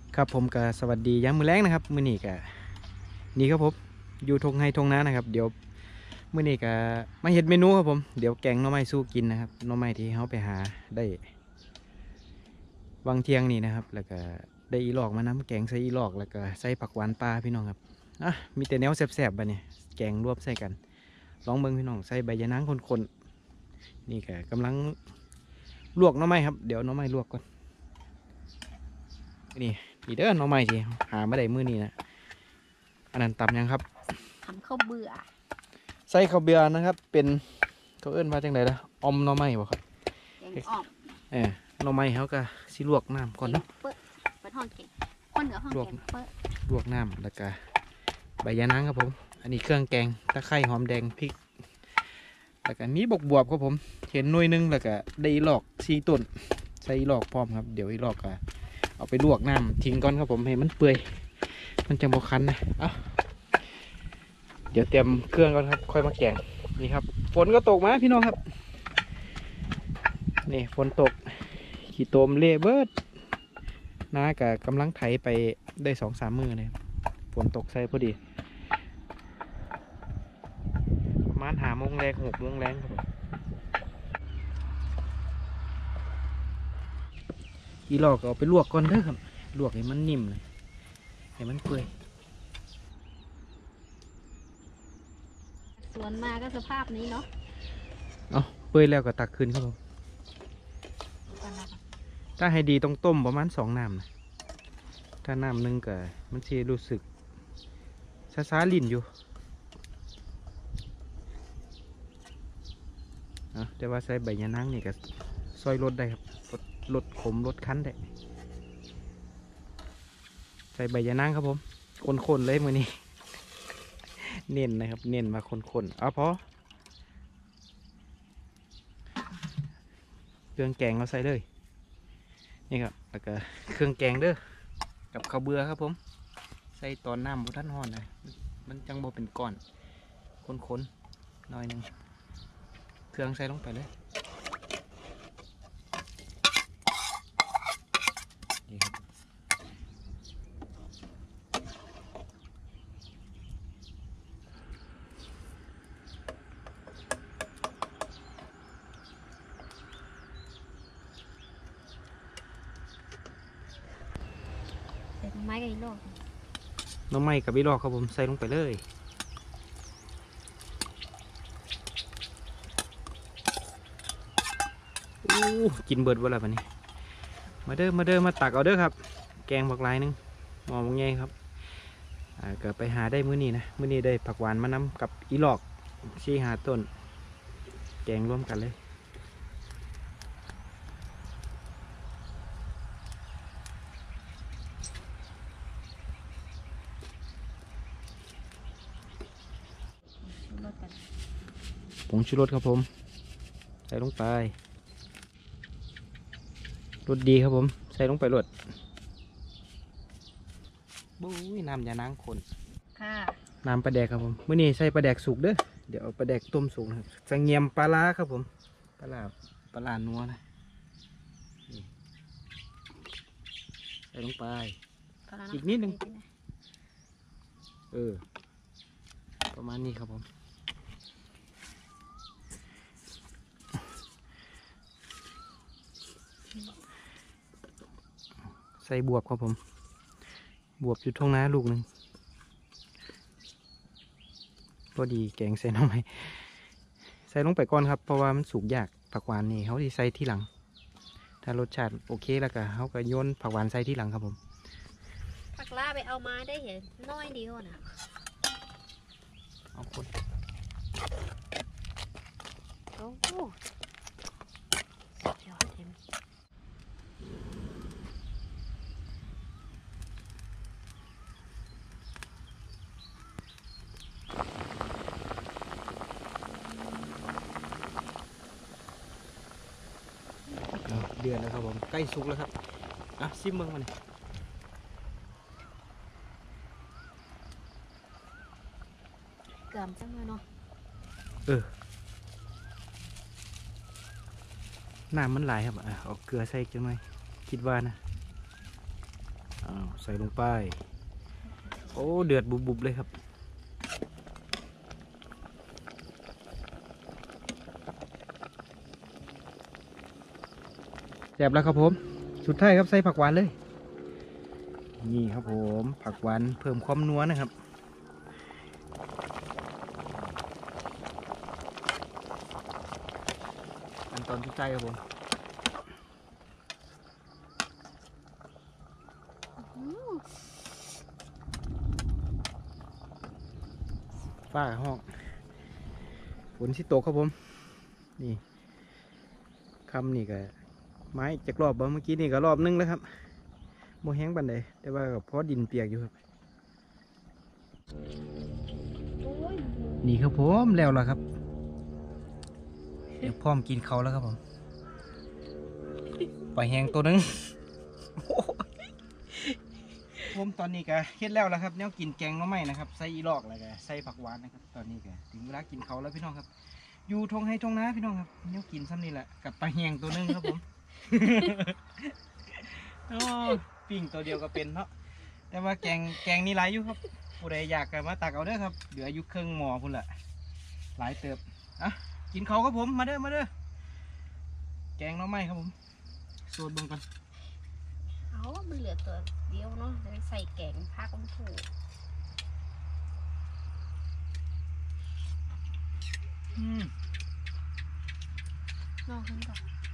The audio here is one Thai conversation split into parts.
ครับผมก็สวัสดีย้ำมือแรงนะครับมือนี้ก็นี่ครับผมอยู่ทงไฮทงนานะครับเดี๋ยวมือนี้ก็มาเห็ดเมนูครับผมเดี๋ยวแกงหน่อไม้สู้กินนะครับหน่อไม้ที่เขาไปหาได้วังเทียงนี่นะครับแล้วก็ได้อีหลอกมาน้ำแกงใส่อีหลอกแล้วก็ใส่ผักหวานปลาพี่น้องครับอ่ะมีแต่แนวแซ่บๆบะเนี่ยแกงรวบใส่กันลองเบิ่งพี่น้องใส่ใบยะนางคนๆนี่ก็กำลังลวกหน่อไม้ครับเดี๋ยวหน่อไม้ลวกก่อนนี่นี่เด้อหน่อไม้ที่หามาได้มื้อนี้นะอันนั้นตำยังครับทำข้าวเบื่อใส่ข้าวเบียร์นะครับเป็นเขาเอิ้นว่าจังไดล่ะออมหน่อไม้บ่ครับแกงอ่อมหน่อไม้เขาก็สิลวกน้ำก่อนเนาะเปิ้ลเป็นห้องเก่งคนเหนือห้องแกงเปิ้ลลวกน้ำแล้วก็ใบยะนางครับผมอันนี้เครื่องแกงตะไคร้หอมแดงพริกแล้วก็มีบวบครับผมเห็นหน่วยนึงแล้วก็ได้อีหลอก4ต้นใส่อีหลอกพร้อมครับเดี๋ยวอีหลอกก็เอาไปลวกน้ำทิ้งก่อนครับผมให้มันเปื่อยมันจะบ่คันนะเดี๋ยวเตรียมเครื่องก่อนครับค่อยมาแกงนี่ครับฝนก็ตกมาพี่น้องครับนี่ฝนตกขี้โตมเละเบิดน้ากะกำลังไถไปได้2-3มือเลยฝนตกใส่พอดีประมาณ5 โมงแรง6 โมงแรงครับผมอีหลอกเอาไปลวกก่อนเด้อครับลวกให้มันนิ่มเลยให้มันเปื่อยสวนมาก็สภาพนี้เนาะเอาเปื่อยแล้วก็ตักขึ้นครับผมถ้าให้ดีต้องต้มประมาณ2 น้ำนะถ้าน้ำหนึ่งก็มันจะรู้สึกช้าๆลิ่นอยู่แต่ว่าใส่ใบยะนางนี่ก็ซอยรสได้ครับลดขมลดคั้นได้ใส่ใบยะนางครับผมคนๆเลยมือนี้ เน้นนะครับเน้นมาคนๆเอาพอเครื่องแกงเราใส่เลยนี่ครับแล้วก็เครื่องแกงเด้อกับข้าวเบื่อครับผมใส่ตอนน้ำบุทันห่อนเลยมันจังโบเป็นก้อนคนๆหน่อยหนึ่งเครื่องใส่ลงไปเลยนี่ครับใส่ไม้กับอีโลกน้ำไม้กับวิลอกครับผมใส่ลงไปเลยอู้กินเบิดเวลาปะนี้มาเด้อมาตักเอาเด้อครับแกงบักลายนึงหมอมังไงครับก็ไปหาได้มื้อนี้นะมื้อนี้ได้ผักหวานมานำกับอีหลอก4-5 ต้นแกงร่วมกันเลยรสกันผงชูรสครับผมใส่ลงไปรสดีครับผมใส่ลงไปรสบุ้ยน้ำยานางคนค่ะน้ำปลาแดกครับผมมื้อนี้ใส่ปลาแดกสุกเด้อเดี๋ยวเอาปลาแดกต้มสุกนะครับใส่เงียมปลาร้าครับผมปลาร้านัวนะนี่ใส่ลงไปอีกนิดนึงประมาณนี้ครับผมใส่บวบครับผมบวบอยู่ท้องนาลูกหนึ่งพอดีแกงใส่น้ำไม้ใส่ลงไปก่อนครับเพราะว่ามันสุกยากผักหวานนี่เขาที่ใส่ที่หลังถ้ารสชาติโอเคแล้วก็เขาก็โยนผักหวานใส่ที่หลังครับผมปักล่าไปเอามาได้เห็นน้อยเดียวนะเอาคนโอ้โหยอดเต็มเดือนแล้วครับผมใกล้สุกแล้วครับซิมเบิ้งมันเกลือจังเลยเนาะน้ำมันหลายครับเอาเกลือใส่จังหน่อยคิดว่านะอ้าวใส่ลงไปโอ้เดือดบุบๆเลยครับแซ่บแล้วครับผมสุดท้ายครับใส่ผักหวานเลยนี่ครับผมผักหวานเพิ่มความนัวนะครับขั้นตอนสุดท้ายครับผมฝ้าห้องฝนสิตกครับผมนี่คำนี่ก็ไม้จากรอบเมื่อกี้นี่ก็รอบนึงแล้วครับโมแห้งบันไดแต่ว่าก็เพราะดินเปียกอยู่ครับนี่ครับผมแล้วล่ะครับเดี๋ยวพร้อมกินเขาวแล้วครับผมปล่อยแห้งตัวนึงผมตอนนี้ก็เฮ็ดแล้วล่ะครับแนวกินแกงหน่อไม้นะครับใส่อีลอกอะไรกันใส่ผักหวานนะครับตอนนี้ก็ถึงเวลากินเขาวแล้วพี่น้องครับอยู่ทงให้ทงนาพี่น้องครับแนวกินซ้ำนี่แหละกับปลาแห้งตัวนึงครับผม โอ้ปิ้งตัวเดียวก็เป็นเนาะแต่ว่าแกงนี่หลายอยู่ครับผู้ใดอยากกันมาตักเอาเด้อครับเหลืออยู่ครึ่งหม้อพุ่นละหลายเติบอ่ะกินเขาครับผมมาเด้อแกงหน่อไม้ครับผมสูตรเบิ่งก่อนเอามันเหลือตัวเดียวเนาะเดี๋ยวใส่แกงผักมันถูก นอกขึ้นก่อน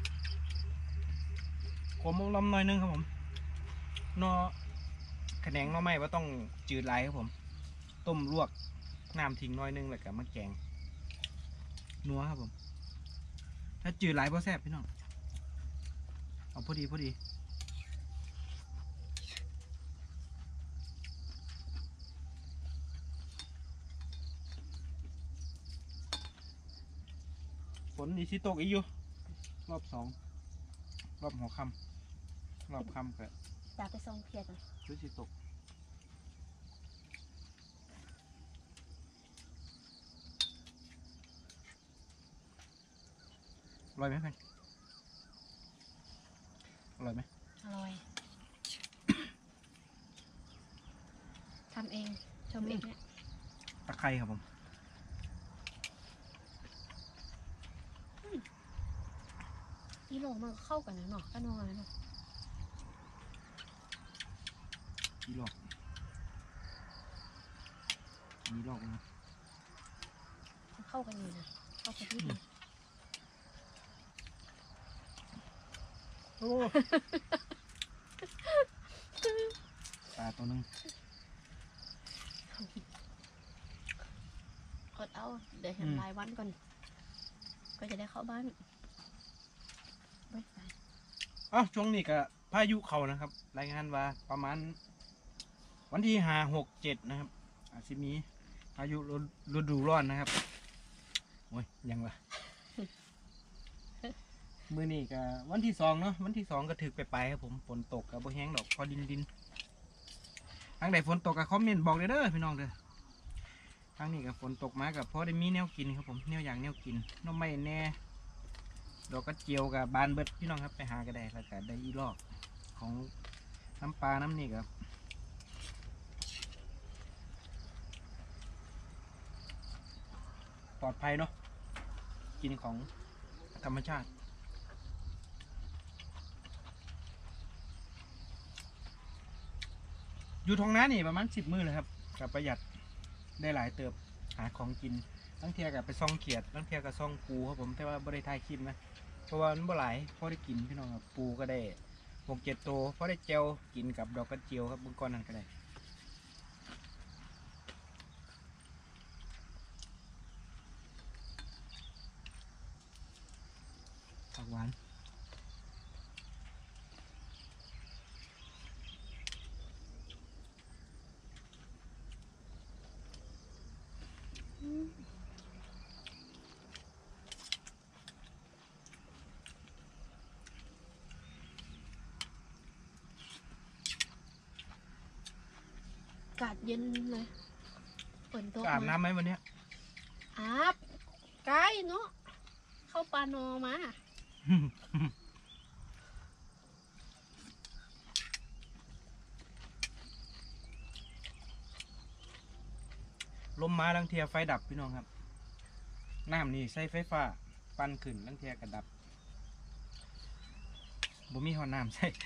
ขมลำหน่อยนึงครับผมนอแขนงหน่อไม้ว่าต้องจืดหลายครับผมต้มลวกน้ำทิ้งหน่อยนึงแล้วก็มาแกงนัวครับผมถ้าจืดหลายพอแซ่บพี่น้องเอาพอดีฝนอีสิตกอีกอยู่รอบ2รอบหัวค่ำรอบค่ำก็จะไปส่งเพียรนะช่วยสิตกอร่อยไหมเพื่อนอร่อยไหมอร่อย ทำเองชมเองเนี่ยตะไคร้ครับผมนี่โลมันก็เข้ากันนะเนาะก็นัวนะเนาะมีหลอกนะมันเข้ากันอยู่นะเข้ากันที่ดีโอ้ ปลาตัวนึงอดเอาเดี๋ยวเห็นรายวันก่อนก็จะได้เข้าบ้านไปอ้าวช่วงนี้ก็พายุเขานะครับ รายงานว่าประมาณวันที่5-6-7นะครับอาจจะมีพายุฤดูร้อนนะครับโอ้ยยังวะ มือนี่ก็วันที่2เนาะวันที่2ก็ถึกไปครับผมฝนตกกับบ่แห้งดอกพอดินทางใดฝนตกกับคอมเมนต์บอกเด้อพี่น้องเด้อทางนี้กับฝนตกมากับพอได้มีแนวกินครับผมแนวอย่างแนวกินน้องไม่แน่ดอกกระเจียวกับบานเบิดพี่น้องครับไปหาก็ได้แล้วก็ได้อีลอกของน้ำปลาน้ำนี่ครับปลอดภัยเนาะกินของธรรมชาติอยู่ทงน้านี่ประมาณ10 มื้อเลยครับกับประหยัดได้หลายเติบหาของกินตั้งเทียกับไปซ่องเขียดตั้งเทียกับซ่องปูครับผมแต่ว่าบ่ได้ถ่ายคลิปนะเพราะว่ามันบ่หลายพอได้กินพี่น้องครับปูก็ได้6-7 ตัวพอได้เจียวกินกับดอกกระเจียวครับบางก้อนนั่นก็ได้ผักหวานอากาศเย็นเลยฝนตกอาบน้ำไหมวันเนี้ยอาบใกล้เนาะเข้าปานอมาลมมาลังเทียไฟดับพี่น้องครับน้ำนี่ใช้ไฟฟ้าปั่นขึ้นลังเทียกระดับบ่มีหอน้ำใช่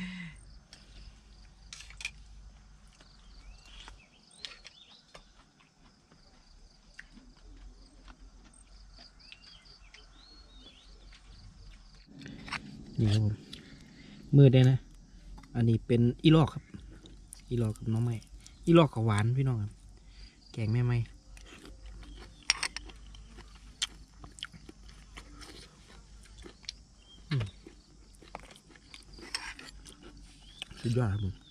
นี่ครับผมมืดได้นะอันนี้เป็นอีลอกครับอีลอกกับน้องไม้อีลอกกับหวานพี่น้องครับแกงแม่ไม้สุดยอดครับผม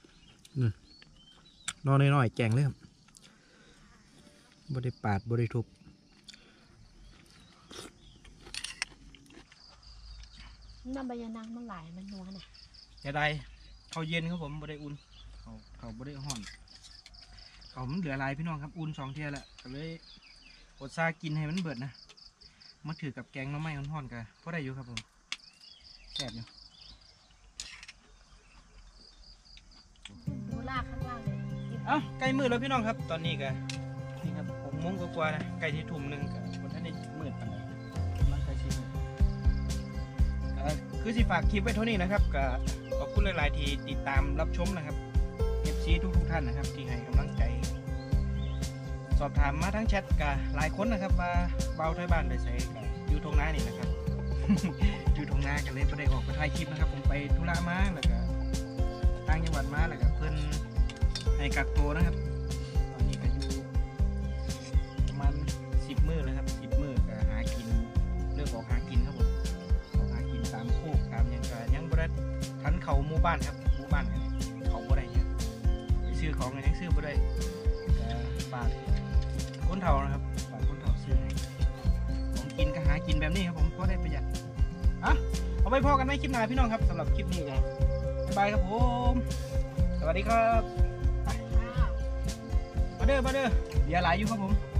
นอนน้อยๆแกงเลยครับบริปาดบริทุบน้ำใบยานางมันหลายมันนัวน่ะอย่าได้เขาเย็นครับผมบริอุ่นเขาบริห่อนเขามันเหลือลายพี่น้องครับอุ่น2 เที่ยแล้วก็เลยอดซากินให้มันเบิดนะมาถือกับแกงน้ำไม้ห่อนๆกันเพราะได้อยู่ครับผมแซ่บอยู่ดูลากข้างล่างเลยเอ้าใกล้มืดแล้วพี่น้องครับตอนนี้ก็นี่ครับ6 โมงกว่าๆนะใกล้ที่ทุ่มหนึ่งกับวันท่านได้มืดปานใดกำลังใกล้ชิดคือสิฝากคลิปไว้เท่านี้นะครับก็ขอบคุณหลายๆที่ติดตามรับชมนะครับFCทุกท่านนะครับที่ให้กำลังใจ สอบถามมาทั้งแชทกับหลายคนนะครับว่าเบาไทยบ้านไปใส่กับอยู่ทงนานี่นะครับ อยู่ทงนากันเลยประเดี๋ยวออกไปถ่ายคลิปนะครับผมไปธุระมาแล้วก็ต่างจังหวัดมาแล้วก็เพื่อนให้กักตัวนะครับตอนนี้ก็อยู่ประมาณ10 มื้อแล้วครับ10 มื้อก็หากินเลิกออกหากินครับผมออกหากินตามโคกตามยังก็ยังบ่ได้ทันเขาหมู่บ้านครับหมู่บ้านกันเขาบ่ได้เนี่ยไปซื้อของกันยังซื้อบ่ได้ก็ฝากคนเฒ่านะครับฝากคนเฒ่าซื้อให้ของกินก็หากินแบบนี้ครับผมก็ได้ประหยัดเอาไปพอกันในคลิปหน้าพี่น้องครับสำหรับคลิปนี้ก็บ๊ายบายครับผมสวัสดีครับมาเด้อเดี๋ยวหลายอยู่ครับผม